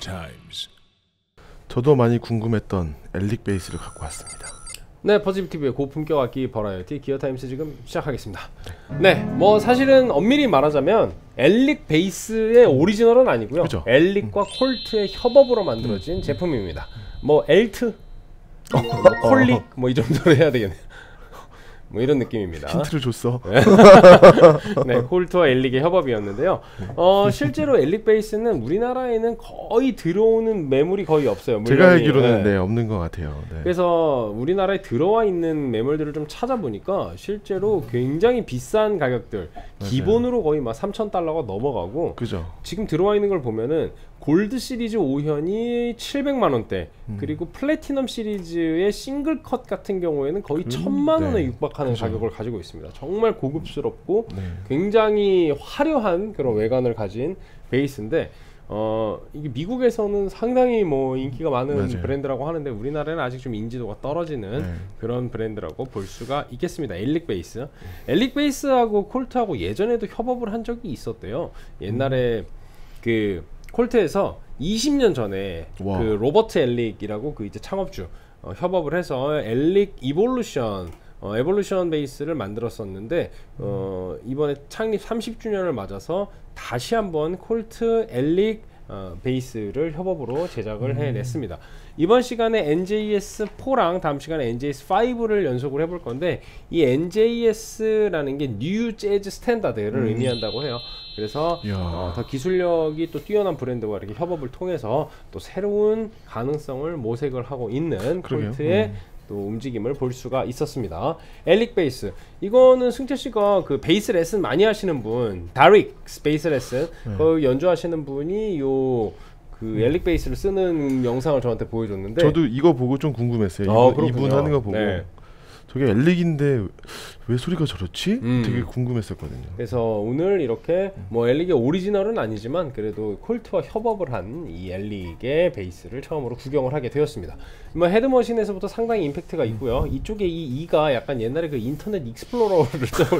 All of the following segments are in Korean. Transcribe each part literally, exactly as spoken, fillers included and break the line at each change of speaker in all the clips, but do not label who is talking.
times.
저도 많이 궁금했던 엘릭 베이스를 갖고 왔습니다.
네, 퍼즐티비의 고품격 악기 버라이어티 기어타임스 지금 시작하겠습니다. 네, 뭐 사실은 엄밀히 말하자면 엘릭 베이스의 오리지널은 아니고요.
그죠?
엘릭과 콜트의 협업으로 만들어진 음. 제품입니다. 뭐 엘트, 뭐 콜릭 뭐 이 정도로 해야 되겠네요. 뭐 이런 느낌입니다.
힌트를 줬어.
네, 콜트와 엘릭의 협업이었는데요. 어, 실제로 엘릭 베이스는 우리나라에는 거의 들어오는 매물이 거의 없어요. 물량이.
제가 알기로는
네.
네, 없는 것 같아요. 네.
그래서 우리나라에 들어와 있는 매물들을 좀 찾아보니까 실제로 굉장히 비싼 가격들,
맞아요.
기본으로 거의 막 삼천 달러가 넘어가고,
그죠?
지금 들어와 있는 걸 보면은 골드 시리즈 오 현이 칠백만 원대,
음.
그리고 플래티넘 시리즈의 싱글 컷 같은 경우에는 거의
음,
천만 원에
네.
육박하는
그죠.
가격을 가지고 있습니다. 정말 고급스럽고
네.
굉장히 화려한 그런 외관을 가진 베이스인데, 어 이게 미국에서는 상당히 뭐 인기가 많은
맞아요.
브랜드라고 하는데 우리나라는 아직 좀 인지도가 떨어지는
네.
그런 브랜드라고 볼 수가 있겠습니다. 엘릭 베이스. 엘릭 베이스하고 콜트하고 예전에도 협업을 한 적이 있었대요. 옛날에 음. 그 콜트에서 이십 년 전에
와.
그 로버트 엘릭이라고 그 이제 창업주 어, 협업을 해서 엘릭 이볼루션 어, 에볼루션 베이스를 만들었었는데, 어, 이번에 창립 삼십 주년을 맞아서 다시 한번 콜트 엘릭 어, 베이스를 협업으로 제작을 음. 해냈습니다. 이번 시간에 엔제이에스 포랑 다음 시간에 엔제이에스 파이브를 연속으로 해볼 건데, 이 엔제이에스라는 게 뉴 재즈 스탠다드를 음. 의미한다고 해요. 그래서 어, 더 기술력이 또 뛰어난 브랜드와 이렇게 협업을 통해서 또 새로운 가능성을 모색을 하고 있는
그러게요.
콜트의 음. 또 움직임을 볼 수가 있었습니다. 엘릭 베이스, 이거는 승태 씨가 그 베이스 레슨 많이 하시는 분, 다릭 베이스 레슨 네. 그 연주하시는 분이 요 그 엘릭 베이스를 쓰는 영상을 저한테 보여줬는데,
저도 이거 보고 좀 궁금했어요.
어,
이분, 이분 하는 거 보고
네.
저게 엘릭인데 왜 소리가 저렇지?
음.
되게 궁금했었거든요.
그래서 오늘 이렇게 뭐 엘릭의 오리지널은 아니지만 그래도 콜트와 협업을 한 이 엘릭의 베이스를 처음으로 구경을 하게 되었습니다. 뭐 헤드머신에서부터 상당히 임팩트가 있고요. 이쪽에 이 이가 약간 옛날에 그 인터넷 익스플로러를 떠올,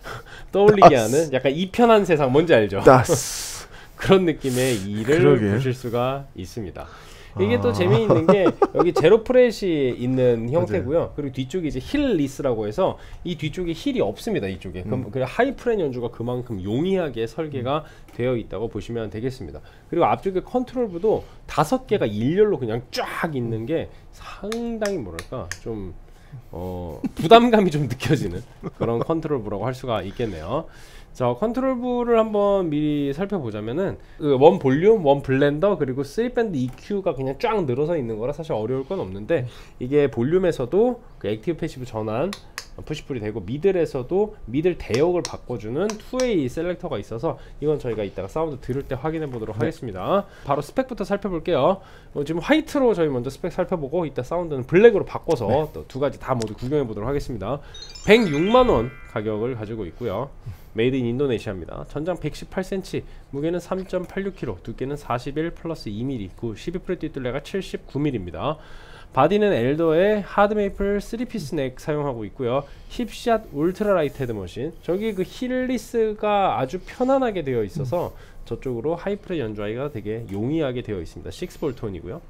떠올리게 하는 약간 이편한 세상, 뭔지 알죠?
따스.
그런 느낌의 이를
그러게.
보실 수가 있습니다. 이게 아. 또 재미있는 게 여기 제로 프렛이 있는 형태고요. 맞아요. 그리고 뒤쪽에 이제 힐 리스라고 해서 이 뒤쪽에 힐이 없습니다. 이쪽에. 음. 그 하이 프렛 연주가 그만큼 용이하게 설계가 음. 되어 있다고 보시면 되겠습니다. 그리고 앞쪽에 컨트롤부도 다섯 개가 일렬로 그냥 쫙 있는 게 상당히 뭐랄까 좀 어, 부담감이 좀 느껴지는 그런 컨트롤부라고 할 수가 있겠네요. 자, 컨트롤부를 한번 미리 살펴보자면은 그 원 볼륨, 원 블렌더, 그리고 쓰리 밴드 이큐가 그냥 쫙 늘어서 있는 거라 사실 어려울 건 없는데, 이게 볼륨에서도 그 액티브 패시브 전환 푸시풀이 되고, 미들에서도 미들 대역을 바꿔주는 투 웨이 셀렉터가 있어서 이건 저희가 이따가 사운드 들을 때 확인해 보도록 네. 하겠습니다. 바로 스펙부터 살펴볼게요. 어, 지금 화이트로 저희 먼저 스펙 살펴보고 이따 사운드는 블랙으로 바꿔서 네. 또 두 가지 다 모두 구경해 보도록 하겠습니다. 백육만 원 가격을 가지고 있고요. 메이드 인 인도네시아입니다. 전장 백십팔 센티미터, 무게는 삼 점 팔육 킬로그램, 두께는 사십일 플러스 이 밀리미터, 십이 프렛 뒷둘레가 칠십구 밀리미터입니다. 바디는 엘더의 하드메이플 쓰리 피스 넥 사용하고 있고요. 힙샷 울트라 라이트 헤드머신, 저기 그 힐리스가 아주 편안하게 되어 있어서 저쪽으로 하이프렛 연주하기가 되게 용이하게 되어 있습니다. 육 볼 톤이고요.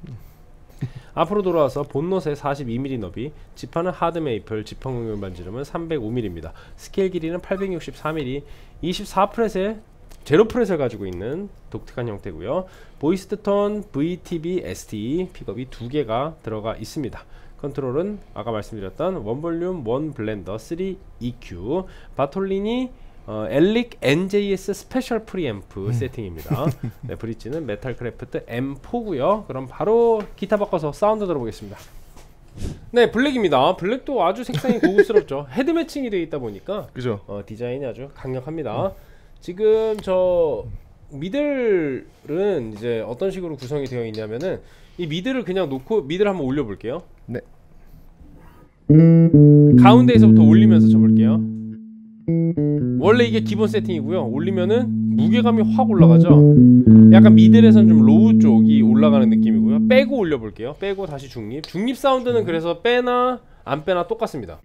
앞으로 돌아와서 본노트의 사십이 밀리미터 너비, 지판은 하드메이플, 지판 공률 반지름은 삼백오 밀리미터입니다. 스케일 길이는 팔백육십사 밀리미터, 이십사 프렛의 제로 프렛을 가지고 있는 독특한 형태고요. 보이스드 톤 브이티비 에스티 픽업이 두 개가 들어가 있습니다. 컨트롤은 아까 말씀드렸던 원 볼륨, 원 블렌더, 쓰리 이큐, 바톨리니 어, 엘릭 엔제이에스 스페셜 프리앰프 음. 세팅입니다. 네, 브릿지는 메탈크래프트 엠 포고요. 그럼 바로 기타 바꿔서 사운드 들어보겠습니다. 네, 블랙입니다. 블랙도 아주 색상이 고급스럽죠. 헤드 매칭이 되어 있다 보니까
그죠?
어, 디자인이 아주 강력합니다. 음. 지금 저 미들은 이제 어떤 식으로 구성이 되어 있냐면은, 이 미들을 그냥 놓고 미들 한번 올려 볼게요.
네.
가운데에서부터 올리면서 쳐볼게요. 원래 이게 기본 세팅이고요. 올리면은 무게감이 확 올라가죠. 약간 미들에선 좀 로우 쪽이 올라가는 느낌이고요. 빼고 올려볼게요. 빼고 다시 중립. 중립 사운드는 그래서 빼나 안 빼나 똑같습니다.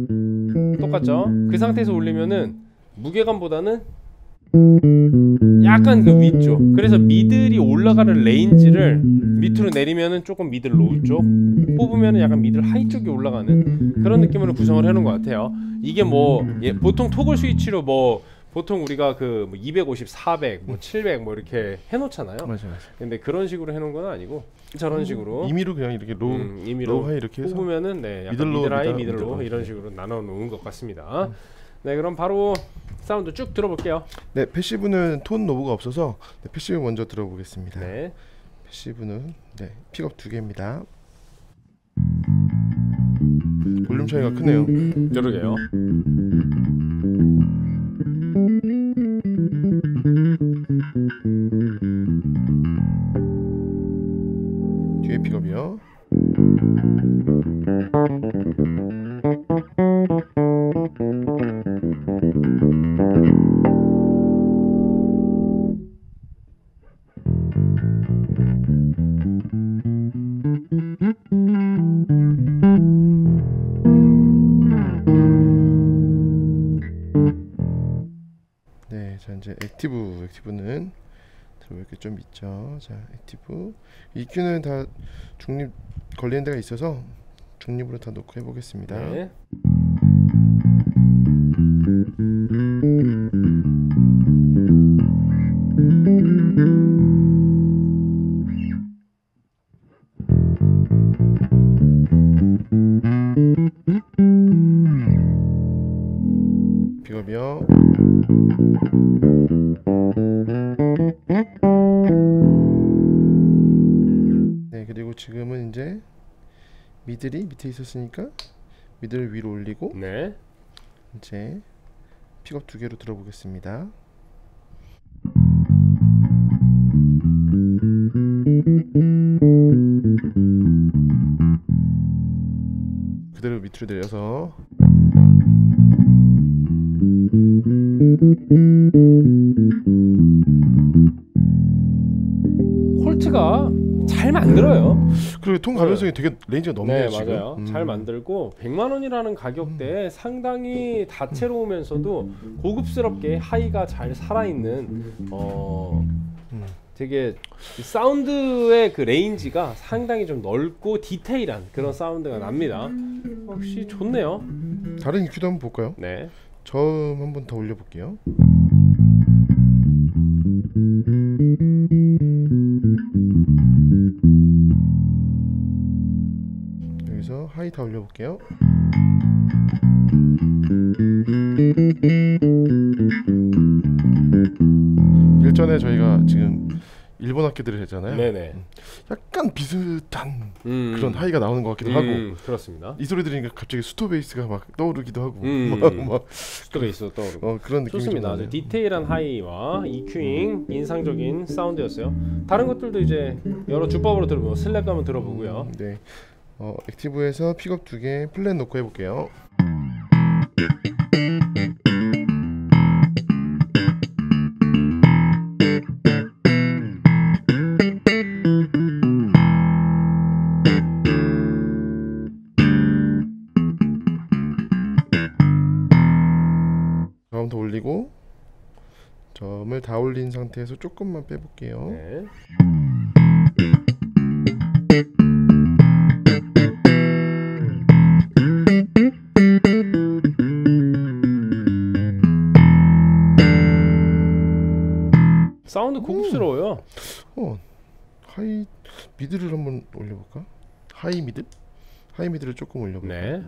똑같죠? 그 상태에서 올리면은 무게감보다는 약간 그 위쪽. 그래서 미들이 올라가는 레인지를 밑으로 내리면은 조금 미들 로우 쪽, 뽑으면은 약간 미들 하이 쪽이 올라가는 그런 느낌으로 구성을 해놓은 것 같아요. 이게 뭐 예, 보통 토글 스위치로 뭐 보통 우리가 그 뭐 이백오십, 사백, 뭐 칠백 뭐 이렇게 해놓잖아요.
맞아 맞아.
근데 그런 식으로 해놓은 건 아니고 저런 식으로
임의로 그냥 이렇게 로우,
음, 임의로
로우 하이 이렇게 해서
뽑으면은 네, 약간
미들로,
미들 하이,
미들,
미들로
미들로.
이런 식으로 나눠 놓은 것 같습니다. 음. 네, 그럼 바로 사운드 쭉 들어볼게요.
네, 패시브는 톤 노브가 없어서 네, 패시브 먼저 들어보겠습니다.
네.
패시브는 네, 픽업 두 개입니다. 볼륨 차이가 크네요.
그러게요.
뒤에 픽업이요. 네, 자 이제 액티브, 액티브는 들어볼 게 좀 있죠. 자, 액티브 이큐는 다 중립 걸리는 데가 있어서 중립으로 다 놓고 해보겠습니다.
네.
픽업이요. 네, 그리고 지금은 이제 미들이 밑에 있었으니까 미들을 위로 올리고
네.
이제 픽업 두 개로 들어보겠습니다. 그대로 밑으로 내려서
콜트가 잘 만들어요.
그리고 통 가변성이 되게 레인지가
네,
넓네요. 지금.
맞아요.
음.
잘 만들고 백만 원이라는 가격대에 상당히 다채로우면서도 고급스럽게 하이가 잘 살아있는 어
음.
되게 사운드의 그 레인지가 상당히 좀 넓고 디테일한 그런 사운드가 납니다. 역시 좋네요.
다른 이큐도 한번 볼까요?
네.
저음 한번 더 올려볼게요. 여기서 하이 다 올려볼게요. 일전에 저희가 지금 일본 악기들을 했잖아요.
네네.
약간 비슷한
음.
그런 하이가 나오는 것 같기도
음,
하고
그렇습니다.
이 소리 들으니까 갑자기 수토 베이스가 막 떠오르기도 하고
음.
막, 막
스토레이스 떠오르고.
어, 그런 느낌이 좀
좋습니다. 아주
나네요.
디테일한 하이와 이큐잉 인상적인 사운드였어요. 다른 것들도 이제 여러 주법으로 들어보고 슬랩도 한번 들어보고요.
네, 어, 액티브에서 픽업 두 개 플랫 놓고 해볼게요. 저음 더 올리고 점을 다 올린 상태에서 조금만 빼볼게요.
네. 사운드 고급스러워요.
어, 하이 미드를 한번 올려볼까? 하이 미드? 하이 미드를 조금 올려볼까?
네.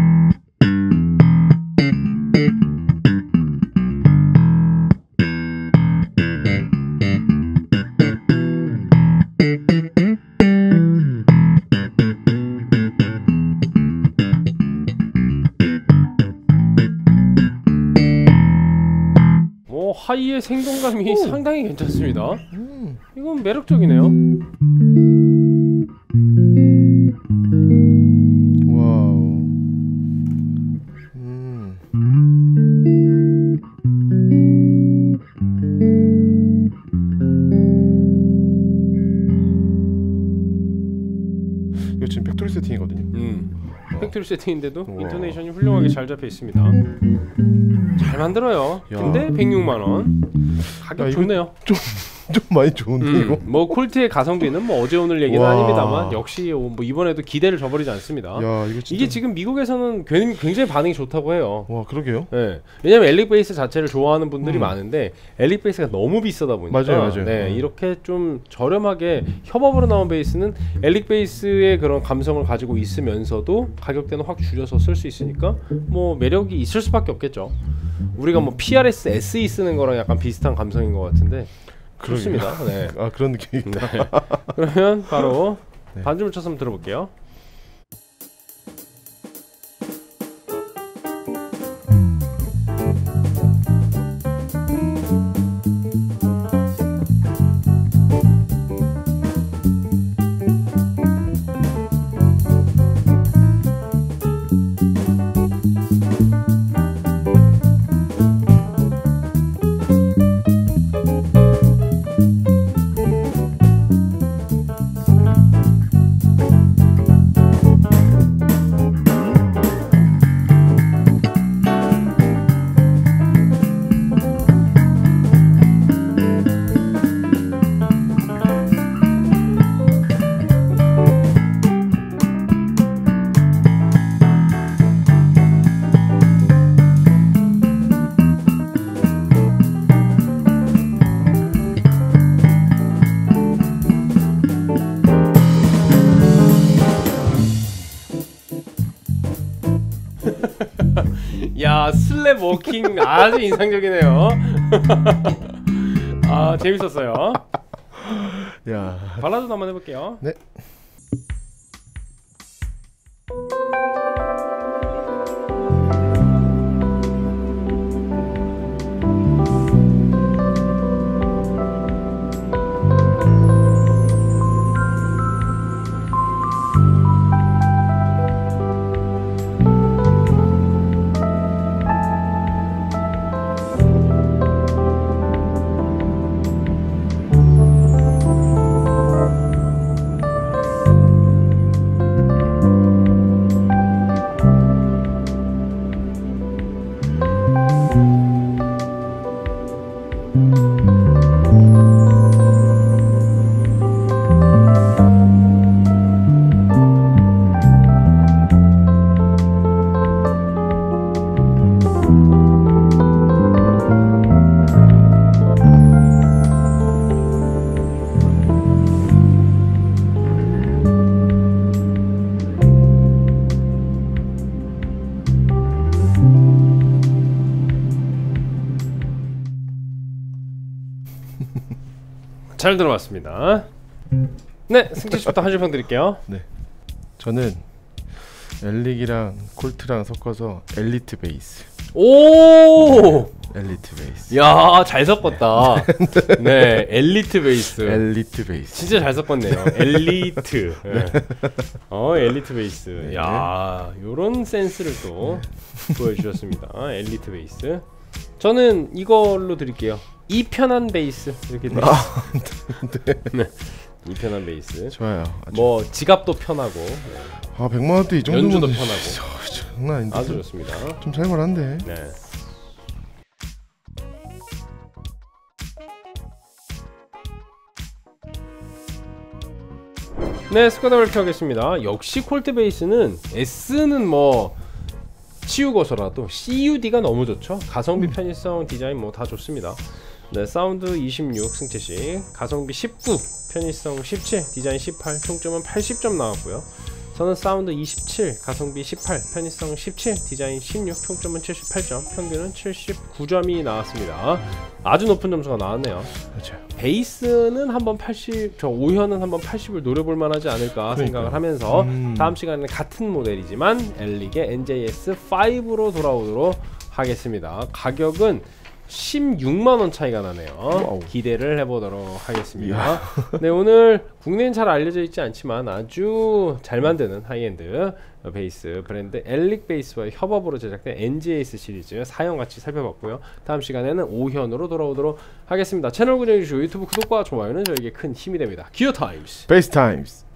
뭐 하이의 생동감이 상당히 괜찮습니다.
음,
이건 매력적이네요.
와우. 음. 이거 지금 팩토리 세팅이거든요.
음. 팩토리 세팅인데도
우와.
인토네이션이 훌륭하게 잘 잡혀 있습니다. 잘 만들어요.
야.
근데 백육만 원. 가격
야, 이거
좋네요.
좀 많이 좋은데
음,
이거.
뭐 콜트의 가성비는 뭐 어제 오늘 얘기는
와.
아닙니다만 역시 뭐 이번에도 기대를 저버리지 않습니다.
야 이거 진짜.
이게 지금 미국에서는 굉- 굉장히 반응이 좋다고 해요.
와 그러게요.
네. 왜냐면 엘릭 베이스 자체를 좋아하는 분들이
음.
많은데 엘릭 베이스가 너무 비싸다 보니까
맞아요, 맞아요.
네,
음.
이렇게 좀 저렴하게 협업으로 나온 베이스는 엘릭 베이스의 그런 감성을 가지고 있으면서도 가격대는 확 줄여서 쓸 수 있으니까 뭐 매력이 있을 수밖에 없겠죠. 우리가 뭐 피알에스 에스이 쓰는 거랑 약간 비슷한 감성인 것 같은데
그러게요.
좋습니다. 네.
아 그런 느낌이 있다.
네. 그러면 바로
네.
반주를 쳐서 한번 들어볼게요. 야, 슬랩 워킹 아주 인상적이네요. 아, 재밌었어요.
야.
발라드도 한번 해볼게요.
네.
잘 들어봤습니다. 네, 승재 씨부터 한 줄 평 드릴게요.
네. 저는 엘릭이랑 콜트랑 섞어서 엘리트 베이스.
오!
엘리트 베이스.
야, 잘 섞었다. 네, 엘리트 베이스.
엘리트 베이스.
진짜 잘 섞었네요. 엘리트. 네. 어, 엘리트 베이스.
네.
야, 요런 센스를 또 보여주셨습니다. 엘리트 베이스. 저는 이걸로 드릴게요. 이 편한 베이스 이렇게 드릴게요. 네. 이 편한 베이스.
좋아요. 아주.
뭐 지갑도 편하고
아 백만 원대 이 정도면
연주도 편하고.
어, 장난 아닌데.
아주 좋습니다.
좀 살만한데.
네. 네, 스쿼드를 켜겠습니다. 역시 콜트 베이스는 S는 뭐 치우고서라도 씨유디가 너무 좋죠. 가성비, 편의성, 디자인 뭐 다 좋습니다. 네, 사운드 이십육 승채씨, 가성비 십구, 편의성 십칠, 디자인 십팔, 총점은 팔십 점 나왔고요. 저는 사운드 이십칠, 가성비 십팔, 편의성 십칠, 디자인 십육, 총점은 칠십팔 점, 평균은 칠십구 점이 나왔습니다. 아주 높은 점수가 나왔네요.
그렇죠.
베이스는 한번 팔십, 저 오현은 한번 팔십을 노려볼 만하지 않을까
그러니까요.
생각을 하면서
음.
다음 시간에는 같은 모델이지만 엘릭의 엔제이에스 파이브로 돌아오도록 하겠습니다. 가격은 십육만 원 차이가 나네요.
와우.
기대를 해보도록 하겠습니다. 네, 오늘 국내엔 잘 알려져 있지 않지만 아주 잘 만드는 하이엔드 베이스 브랜드 엘릭 베이스와 협업으로 제작된 엔지에이에스 시리즈 사용같이 살펴봤고요. 다음 시간에는 오현으로 돌아오도록 하겠습니다. 채널 구독해주시고 유튜브 구독과 좋아요는 저에게 큰 힘이 됩니다. 기어 타임스
베이스 타임스.